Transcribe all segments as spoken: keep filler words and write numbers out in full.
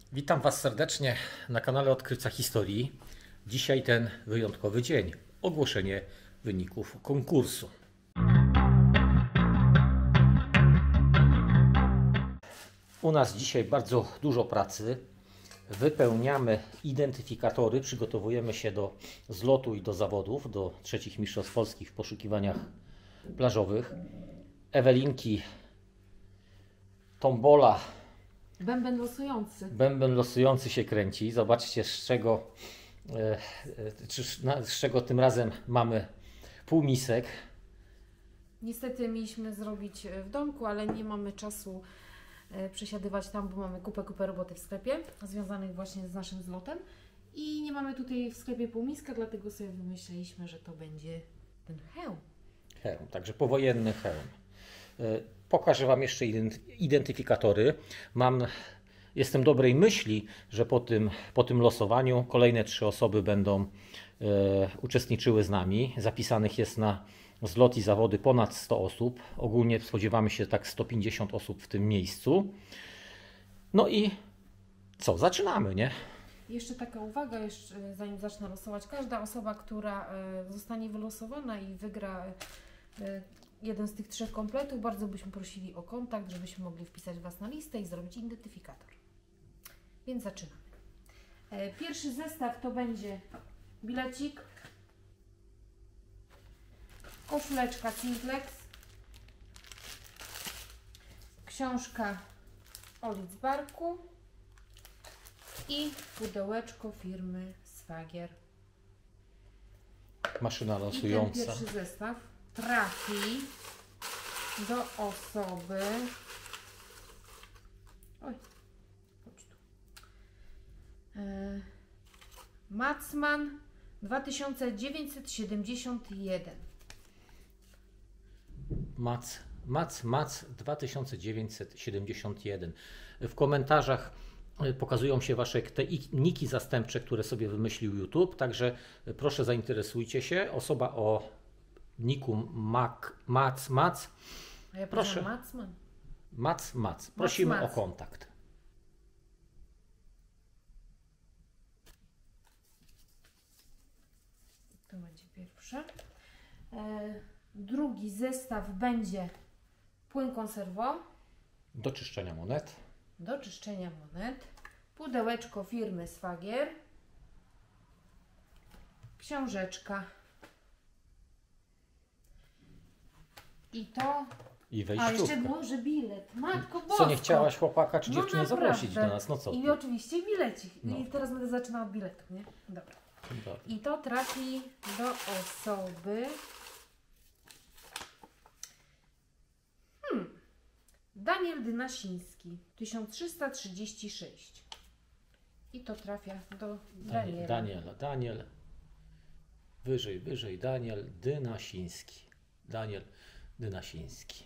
Witam Was serdecznie na kanale Odkrywca Historii. Dzisiaj ten wyjątkowy dzień. Ogłoszenie wyników konkursu. U nas dzisiaj bardzo dużo pracy. Wypełniamy identyfikatory, przygotowujemy się do zlotu i do zawodów, do trzecich mistrzostw polskich w poszukiwaniach plażowych. Ewelinki, tombola, Bęben losujący. Bęben losujący się kręci. Zobaczcie, z czego, e, czy, z czego tym razem mamy półmisek. Niestety mieliśmy zrobić w domku, ale nie mamy czasu e, przesiadywać tam, bo mamy kupę, kupę roboty w sklepie, związanych właśnie z naszym zlotem. I nie mamy tutaj w sklepie półmiska, dlatego sobie wymyśliliśmy, że to będzie ten hełm. Hełm, także powojenny hełm. E, Pokażę Wam jeszcze identyfikatory. Mam, jestem dobrej myśli, że po tym, po tym losowaniu kolejne trzy osoby będą e, uczestniczyły z nami. Zapisanych jest na zlot i zawody ponad sto osób. Ogólnie spodziewamy się tak sto pięćdziesiąt osób w tym miejscu. No i co? Zaczynamy, nie? Jeszcze taka uwaga, jeszcze zanim zacznę losować. Każda osoba, która e, zostanie wylosowana i wygra e, jeden z tych trzech kompletów, bardzo byśmy prosili o kontakt, żebyśmy mogli wpisać Was na listę i zrobić identyfikator. Więc zaczynamy. E, pierwszy zestaw to będzie bilecik, koszuleczka Simplex, książka o Lidzbarku i pudełeczko firmy Szwagier. Maszyna I ten losująca. pierwszy zestaw trafi do osoby. Oj, chodź tu. E, Macman dwa tysiące dziewięćset siedemdziesiąt jeden. Mac, Mac, Mac dwa tysiące dziewięćset siedemdziesiąt jeden. W komentarzach pokazują się Wasze te niki zastępcze, które sobie wymyślił YouTube, także proszę zainteresujcie się. Osoba o niku Mac, Mac, Mac, A ja proszę. Macman. Mac, Mac. Prosimy Mac. o kontakt. To będzie pierwsze. E, drugi zestaw będzie płyn konserwo Do czyszczenia monet. do czyszczenia monet, pudełeczko firmy Szwagier, książeczka i to. I A wejściówka. jeszcze było, że bilet. Matko Bosko! Co, nie chciałaś chłopaka czy No dziewczyny naprawdę. zaprosić do nas? No co I ty? oczywiście bilecik. No. I teraz będę zaczynała od biletu, nie? Dobra. Dobra. I to trafi do osoby. Hmm. Daniel Dynasiński, tysiąc trzysta trzydzieści sześć. I to trafia do Daniela. Daniela. Daniel. Wyżej, wyżej. Daniel Dynasiński. Daniel Dynasiński.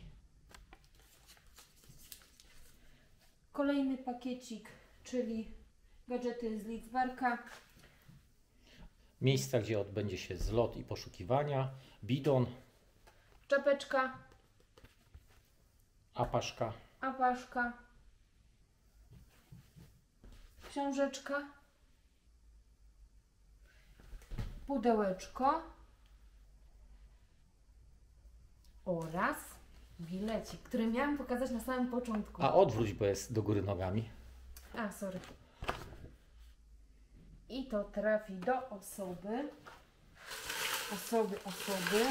Kolejny pakiecik, czyli gadżety z Lidzbarka. Miejsca, gdzie odbędzie się zlot i poszukiwania. Bidon, Czapeczka, apaszka, apaszka, książeczka, pudełeczko oraz bilecik, który miałam pokazać na samym początku. a odwróć, bo jest do góry nogami. A, sorry. I to trafi do osoby. Osoby, osoby.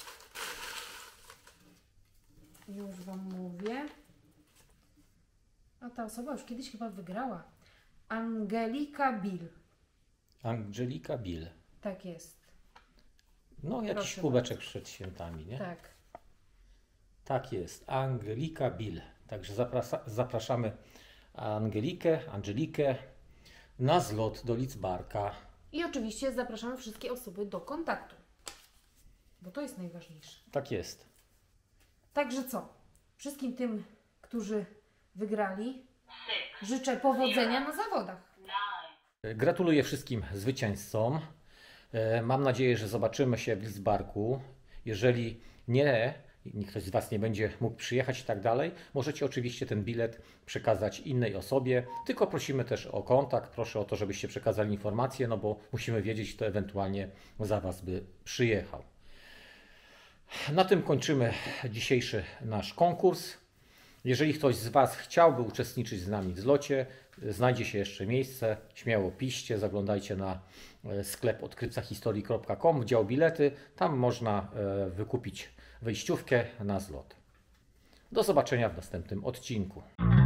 Już Wam mówię. A ta osoba już kiedyś chyba wygrała. Angelika Bill. Angelika Bill. Tak jest. No, jakiś Proszę kubeczek przed świętami, nie? Tak. Tak jest. Angelika Bill. Także zaprasza, zapraszamy Angelikę, Angelikę na zlot do Lidzbarka. I oczywiście zapraszamy wszystkie osoby do kontaktu. Bo to jest najważniejsze. Tak jest. Także co? Wszystkim tym, którzy wygrali, życzę powodzenia na zawodach. Gratuluję wszystkim zwycięzcom. E, Mam nadzieję, że zobaczymy się w Lidzbarku. Jeżeli nie, nikt ktoś z Was nie będzie mógł przyjechać i tak dalej, możecie oczywiście ten bilet przekazać innej osobie, tylko prosimy też o kontakt, proszę o to, żebyście przekazali informację, no bo musimy wiedzieć, kto ewentualnie za Was by przyjechał. Na tym kończymy dzisiejszy nasz konkurs. Jeżeli ktoś z Was chciałby uczestniczyć z nami w zlocie, znajdzie się jeszcze miejsce, śmiało piszcie, zaglądajcie na sklep odkrywca historii kropka com w dział bilety, tam można wykupić wejściówkę na zlot. Do zobaczenia w następnym odcinku.